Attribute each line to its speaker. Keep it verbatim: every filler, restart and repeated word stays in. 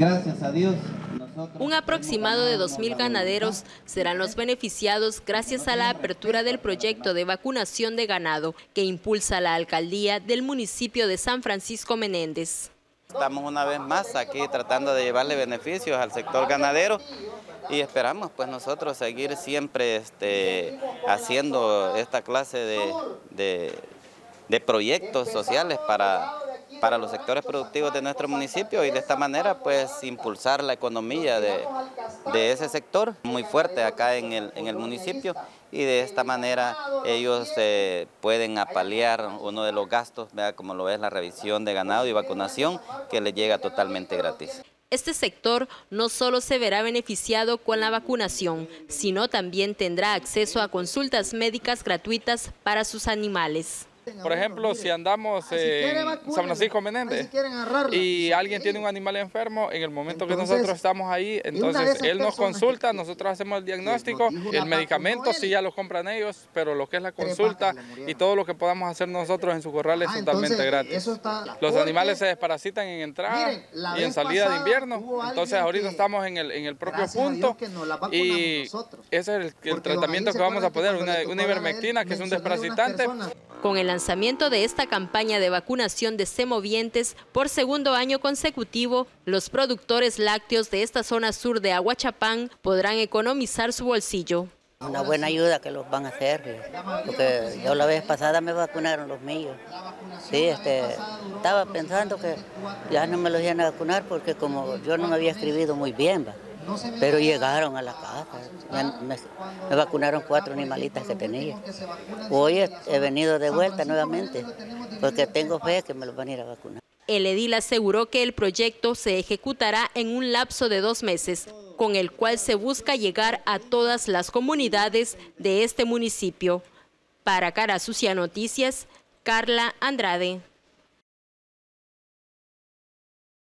Speaker 1: gracias a Dios.
Speaker 2: Un aproximado de dos mil ganaderos serán los beneficiados gracias a la apertura del proyecto de vacunación de ganado que impulsa la alcaldía del municipio de San Francisco Menéndez.
Speaker 3: Estamos una vez más aquí tratando de llevarle beneficios al sector ganadero y esperamos pues nosotros seguir siempre este, haciendo esta clase de, de, de proyectos sociales para, para los sectores productivos de nuestro municipio y de esta manera pues impulsar la economía de, de ese sector muy fuerte acá en el, en el municipio y de esta manera ellos eh, pueden apalear uno de los gastos, ¿verdad? Como lo es la revisión de ganado y vacunación que les llega totalmente gratis.
Speaker 2: Este sector no solo se verá beneficiado con la vacunación, sino también tendrá acceso a consultas médicas gratuitas para sus animales.
Speaker 4: Por ejemplo, si andamos en San Francisco Menéndez y alguien tiene un animal enfermo, en el momento que nosotros estamos ahí, entonces él nos consulta, nosotros hacemos el diagnóstico, el medicamento sí ya lo compran ellos, pero lo que es la consulta y todo lo que podamos hacer nosotros en su corral es totalmente gratis. Los animales se desparasitan en entrada y en salida de invierno, entonces ahorita estamos en el, en el propio punto y ese es el, el tratamiento que vamos a poner, una, una ivermectina que es un desparasitante.
Speaker 2: Con el lanzamiento de esta campaña de vacunación de semovientes por segundo año consecutivo, los productores lácteos de esta zona sur de Aguachapán podrán economizar su bolsillo.
Speaker 5: Una buena ayuda que los van a hacer, porque yo la vez pasada me vacunaron los míos. Sí, este, estaba pensando que ya no me los iban a vacunar porque como yo no me había escribido muy bien, ¿va? Pero llegaron a la casa, me, me vacunaron cuatro animalitas que tenía. Hoy he, he venido de vuelta nuevamente porque tengo fe que me los van a ir a vacunar.
Speaker 2: El edil aseguró que el proyecto se ejecutará en un lapso de dos meses, con el cual se busca llegar a todas las comunidades de este municipio. Para Cara Sucia Noticias, Carla Andrade.